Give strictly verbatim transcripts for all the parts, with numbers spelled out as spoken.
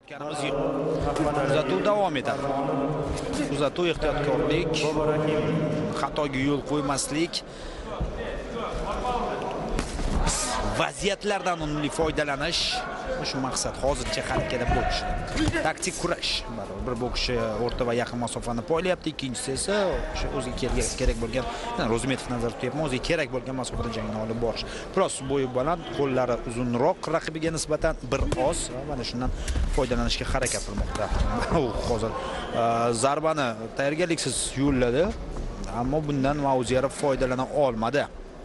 O'tganimiz yo'q. Kuzatuv davom etadi. Kuzatuv ehtiyotkorlik, xatoga yo'l qo'ymaslik, vaziyatlardan unumli foydalanish. Shu maqsad hozircha harakatda bo'lish. Taktik kurash. Bir bokschi o'rta va yaqin masofani poylayapti, ikkinchisi esa o'sha o'ziga kerak bo'lgan, Ro'zmetov nazarda tutyapman, o'ziga kerak bo'lgan masofada jangni olib borish. Biroz bo'yi baland, qo'llari uzunroq raqibiga nisbatan bir oz, mana shundan foydalanishga harakat qilmoqda. U hozir zarbani tayyorgarliksiz yo'lladi, ammo bundan Mauzerov foydalana olmadi.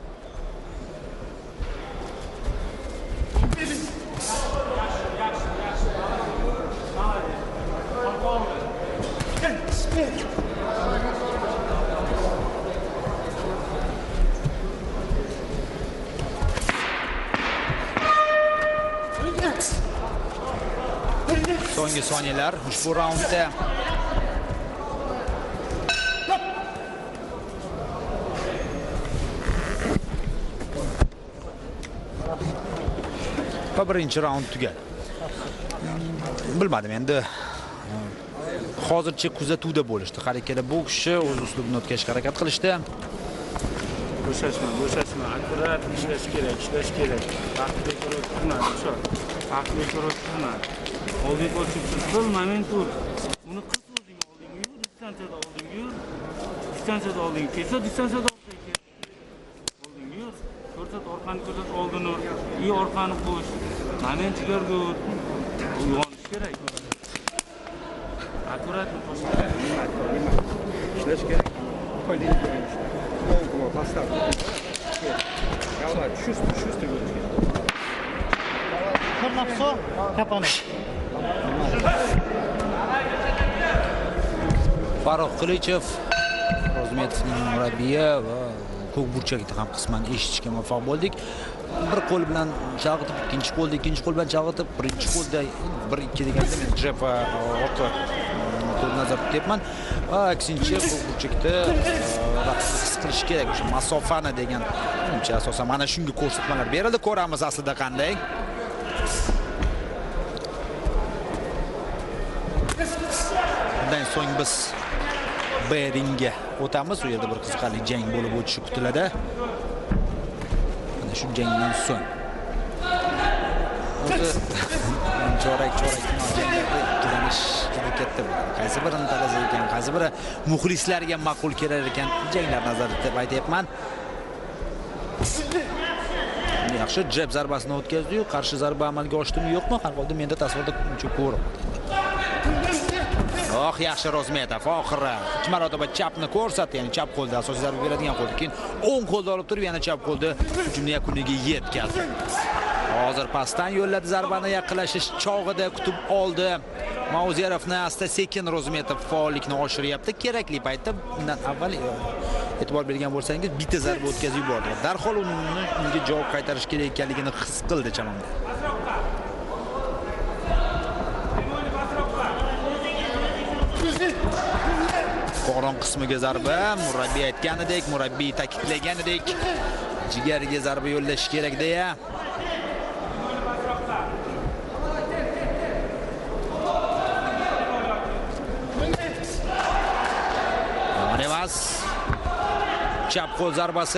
So'nggi soniyalar ushbu raundda va birinchi raund tugadi. Bilmadim endi hozircha kuzatuvda bo'lishdi. Harakatda bokschi o'z uslubini o'tkazishga harakat qilishdi. Bo'shashma, bo'shashma, akkurat ishlash kerak, ishlash kerak. Vaqtga ko'ra turma, o'sha. Vaqtga ko'ra turma. Oldin qo'shibsiz, qil, moment tur. Uni qis o'zing olding yur, distansiyada olding yur. Distansiyada olding, kelsa distansiyada olding kel. Olding yur. Ko'rsat, orqani ko'rsat, oldin ur. I orqani qo'sh. Moment chiqargur. Uyg'onish kerak. Akkurat qo'sh. Ishlash kerak. Qo'ying. Голову поставь. Голова чувствуй, чувствуй. Корнапсо, капаны. Farruh Qilichev Ro'zmetovning murabbiyi va ko'k burchakda ham qisman eshitishga muvaffaq bo'ldik. Bir qo'l bilan chalg'itib, ikkinchi qo'lda, ikkinchi qo'l bilan chalg'itib, birinchi qo'lda bir ikki deganda men jab va orqa qo'l nazarda tutyapman. Va aksincha ko'k burchakda raqibni his qilish kerak o'sha masofani degan. Menimcha asosan mana shunga ko'rsatmalar berildi. Ko'ramiz aslida qanday. Bundan so'ng biz Beringga o'tamiz. U yerda bir qiziqarli jang bo'lib o'tishi kutiladi. Mana shu jangdan so'ng o'zi chorak chorak final janglarda ikkilanish juda katta bo'ladi. Qaysi birini talasa ekan, qaysi biri muxlislarga ma'qul kelar ekan, janglar nazarda deb aytayapman. Yaxshi jab zarbasini o'tkazdi-yu, qarshi zarba amalga oshdimi yo'qmi? Har holda menda tasvirda uncha ko'rib. Oh, yaxshi Ro'zmetov oxiri ikki marotaba chapni ko'rsatdi, ya'ni chap qo'lda asosiy zarba beradigan qo'lda, keyin o'ng qo'lda olib turib, yana chap qo'lda hujumni yakuniga yetkazdi. Hozir pastdan yo'lladi zarbani, yaqinlashish chog'ida kutib oldi. Mauzerovni asta-sekin Ro'zmetov faollikni oshiryapti. Kerakli paytda bundan avval e'tibor bergan bo'lsangiz, bitta zarba o'tkazib yubordi. Darhol uni unga javob qaytarish kerak ekanligini his qildi chamamda. Qo'ron qismiga zarba, murabbiy aytganidek, murabbiy ta'kidlaganidek, jigariga zarba yo'llash kerak deya. Emas. Chap qo'l zarbasi.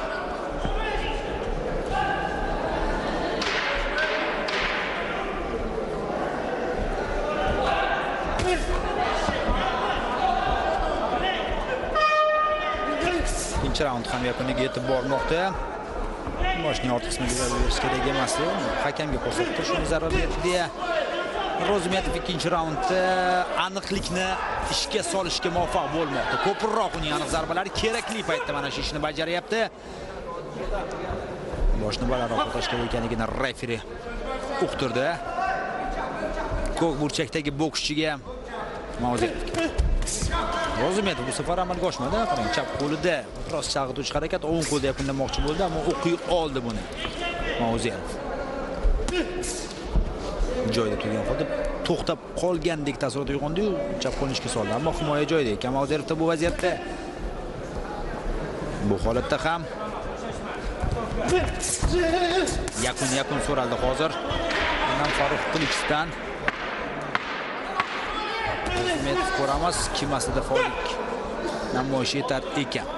Ikkinchi raund ham yakuniga yetib bormoqda. Boshning orqa qismiga zarba berish kerak emasdi. Hakamga ko'rsatdi, shuni zarba berdi deya. Ro'zmetov ikkinchi raundda aniqlikni ishga solishga muvaffaq bo'lmoqda. Ko'proq uning aniq zarbalari kerakli paytda mana shu ishni bajaryapti. Boshni balandroq ko'tarish kerak ekanligini referi uqtirdi. Ko'k burchakdagi bokschiga Mauzerov. Ro'zmetov bu safar amalga oshmadi. Qarang, chap qo'lida biroz chalg'ituvchi harakat, o'ng qo'lda yakunlamoqchi bo'ldi, ammo o'qiy oldi buni Mauzerov. Joyda turgan holda to'xtab qolgandek taassurot uyg'ondi-yu, chap qo'lni ishga soldi. Ammo himoya joyida ekan Mauzerovda bu vaziyatda. Bu holatda ham yakun yakun so'raldi hozir. Bundan Farruh Qilichdan Rozmetov ko'ramiz, kimasida faollik namoyish etar ekan.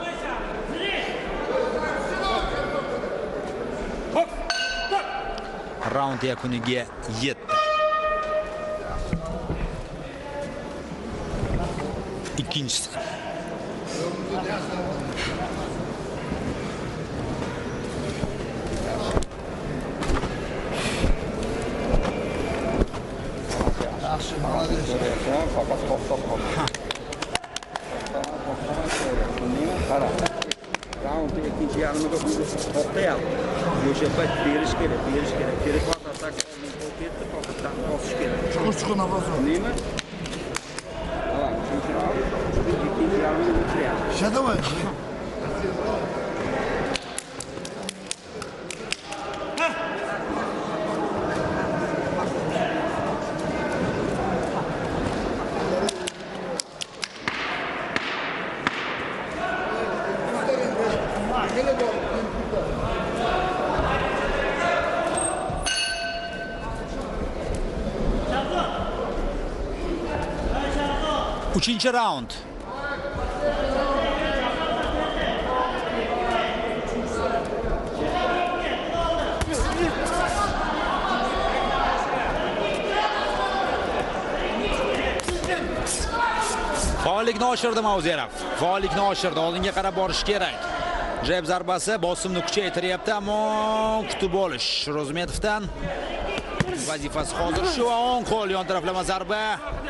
Raund yakuniga yetdi. İkincisi. Raundda ikkinchi yarmiga to'xtayapti. O'sha payt berish kerak, berish kerak. Telefon atak olmay ketdi, faqatdan bosish kerak. Chuqur nafas ol. Nima? Hala, uchinchi raund ikkinchi yarmiga o'tiryapti. Shadoway. Uchinchi raund. Faollikni oshirdi Mavzerov. Faollikni oshirdi. Oldinga qarab borish kerak. Jab zarbasi bosimni kuchaytiryapti, ammo kutib olish Rozmetovdan. Vazifasi hozir shu. O'ng qo'l yon taraflama zarba.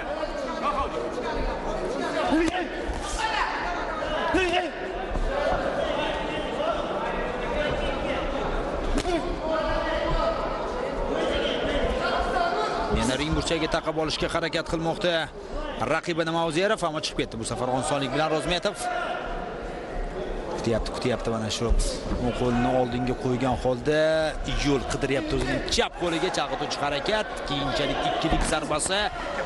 Yana ring burchagiga taqab olishga harakat qilmoqda raqibini Mavzerov, ammo chiqib ketdi bu safar osonlik bilan Rozmetov. Kutyapti, kutyapti mana shu. U qo'lini oldinga qo'ygan holda yo'l qidiryapti o'zining chap qo'liga chalg'ituvchi harakat, keyinchalik ikkilik zarbasi.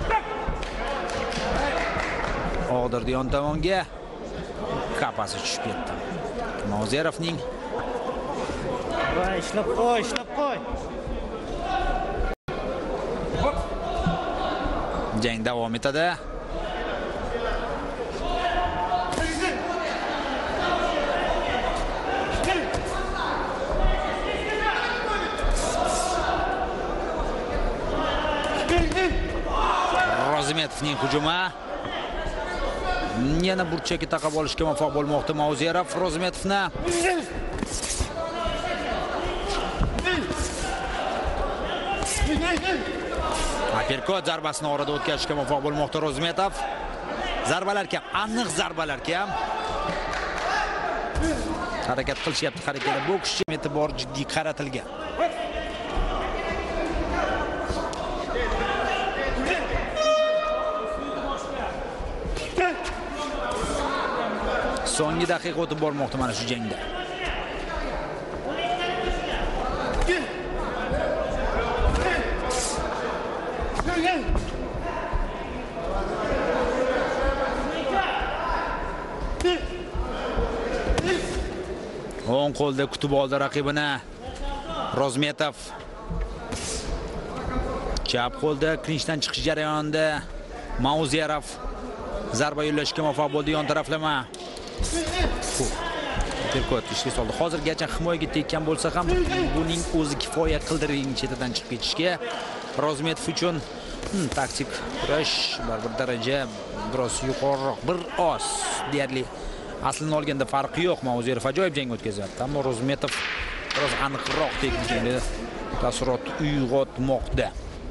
Og'dirdi yon tomonga. Kapasi tushib ketdi. Mavzerovning Voy, ishlab qo'y, ishlab qo'y. jang davom etadi. Rozmetovning hujumi. Yana burchakka taqab olishga muvaffaq bo'lmoqda Mavzerov Rozmetovni. Aperkot zarbasini orada o'tkazishga muvaffaq bo'lmoqda Rozmetov. Zarbalar kam, aniq zarbalar kam. Harakat qilishyapti har ikkala bokschi, e'tibor jiddiy qaratilgan. So'nggi daqiqa o'tib bormoqda mana shu jangda. O'ng qo'lda kutib oldi raqibini Rozmetov. Chap qo'lda klinchdan chiqish jarayonida Mavzerov zarba yo'llashga muvaffaq bo'ldi yon taraflama. Perkot ishga soldi. Hozirgacha himoyaga tekkan bo'lsa ham buning o'zi kifoya qildi ring chetidan chiqib ketishga. Rozmetov uchun hmm, taktik kurash bir daraja biroz yuqoriroq, bir oz deyarli aslini olganda farqi yo'q. Mavzerov ajoyib jang o'tkazyapti, ammo Rozmetov biroz aniqroq teknikali taassurot uyg'otmoqda.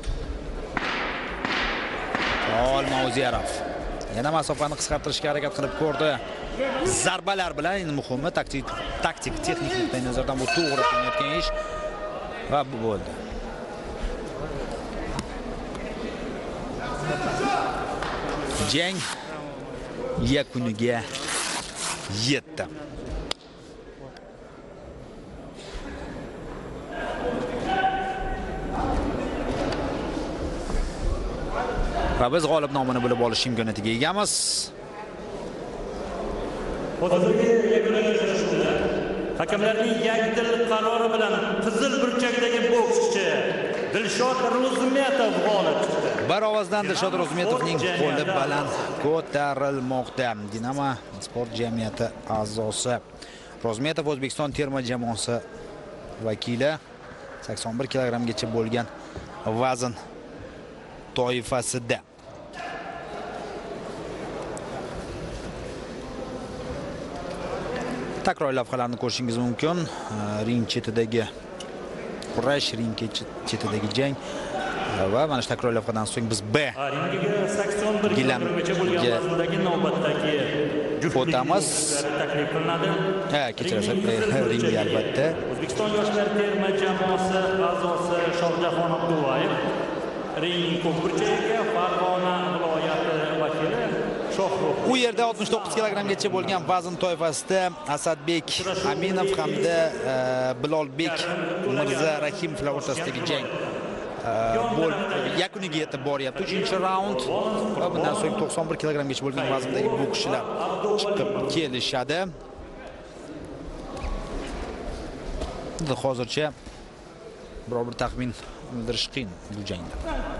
Faol Mavzerov yana masofani qisqartirishga harakat qilib ko'rdi. Zarbalar bilan endi muhimi taktik taktik texnik nuqtai nazardan bu to'g'ri qilinayotgan ish va bu bo'ldi. Jang yakuniga yetdi. Va biz g'olib nomini bilib olish imkoniyatiga egamiz. Hozirgi yakuniy uchrashuvda Hakamlarning yakdil qarori bilan qizil burchakdagi bokschi Dilshod Ro'zmetov g'olib chiqdi. Bir ovozdan Dilshod Ro'zmetovning qo'li baland ko'tarilmoqda. Dinamo sport jamiyati a'zosi Ro'zmetov O'zbekiston terma jamoasi vakili sakson bir kilogrammgacha bo'lgan vazn toifasida. Takror lavhalarni ko'rishingiz mumkin. Ring chetidagi kurash, ring chetidagi jang va mana shu takror lavhadan so'ng biz B ringiga sakson bir kilogrammgacha bo'lgan vazndagi navbatdagi o'tamiz. taklif qilinadi. Ha, kechirasiz, ring albatta. O'zbekiston yoshlar terma jamoasi a'zosi Shohjahon Abdullayev ringning ko'p burchagiga Farg'ona viloyati vakili Shohruh. U yerda oltmish to'qqiz kilogrammgacha bo'lgan vazn toifasida Asadbek Aminov hamda Bilolbek Mirzarahimovlar o'rtasidagi jang bo'l yakuniga yetib boryapti. uchinchi raund va bundan so'ng to'qson bir kilogrammgacha bo'lgan vazndagi bokschilar chiqib kelishadi. Hozircha biror bir taxmin bildirish qiyin bu jangda.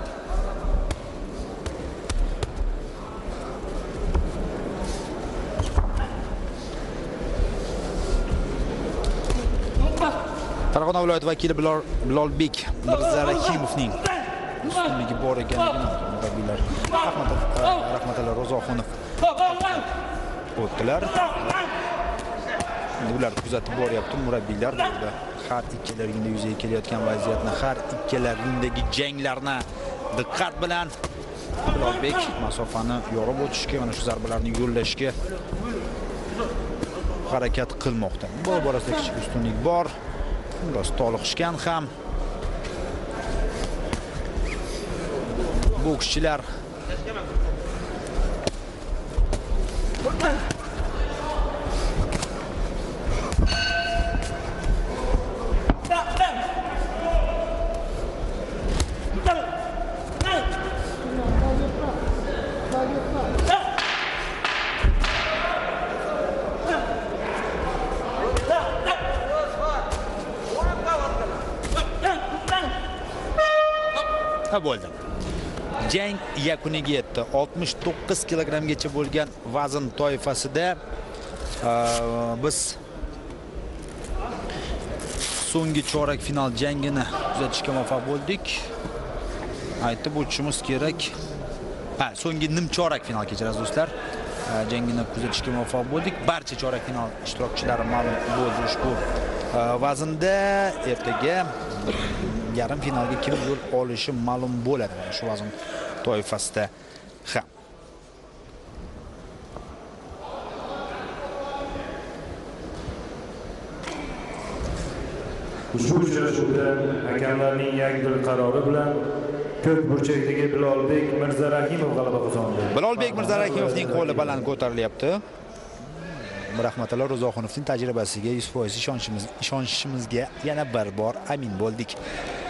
Farg'ona viloyati vakili Bilolbek Mirzarahimovning ustunligi bor ekanligini murabbiylar Rahmatilla Ro'zoxonov o'tdilar. Ular kuzatib boryapti murabbiylar. Burada har ikkala ringda yuzaga kelayotgan vaziyatni, har ikkala ringdagi janglarni diqqat bilan Bilolbek masofani yorib o'tishga, mana shu zarbalarni yo'llashga harakat qilmoqda. Bu borasida kichik ustunlik bor. Biroz toliqishgan ham bokschilar. Bo'ldi. Jang yakuniga yetdi. oltmish to'qqiz kilogrammgacha bo'lgan vazn toifasida biz so'nggi chorak final jangini kuzatishga muvaffaq bo'ldik. Aytib o'tishimiz kerak. Ha, so'nggi nimchorak final kechirasiz do'stlar. Jangini kuzatishga muvaffaq bo'ldik. Barcha chorak final ishtirokchilari ma'lum bo'ldi ushbu vaznda. Ertaga yarim finalga kim yo'l olishi ma'lum bo'ladi shu vazn toifasida. Ha. Ushbu uchrashuvda hakamlarning yakdil qarori bilan ko'k burchakdagi Bilolbek Mirzarahimov g'alaba qozondi. Bilolbek Mirzarahimovning qo'li baland ko'tarilyapti. Rahmatilla Ro'zoxonovning tajribasiga yuz foiz ishonchimiz ishonchimizga yana bir bor amin bo'ldik.